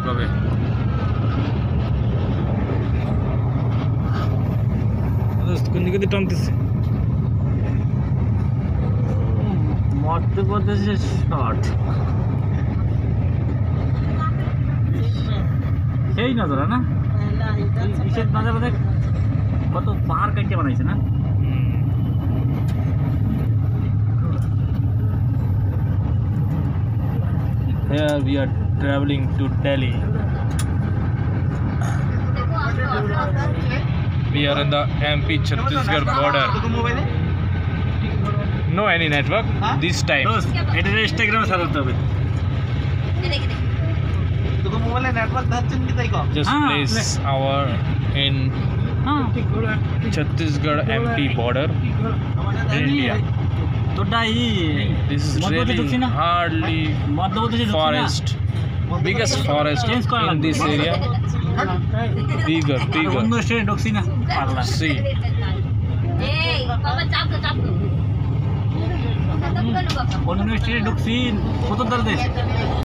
কবে। কোন দিকে দিয়ে টানতেছে? মধ্যপ্রদেশের শট সেই নজরা না বিশেষ নজর কত পাহাড় কাটতে বানাইছে না। Here we are traveling to Delhi. We are in the MP Chhattisgarh border. No any network this time. এটা ইনস্টাগ্রামে ছাড়তে হবে। তোকে মোবাইলে নেটওয়ার্ক ধরছেন কি তাই কো? Just place our in Chhattisgarh MP border in India. This is really hardly forest, biggest forest in this area. Bigger. See. অন্য স্টেটে ঢুকছি কত দর দেশ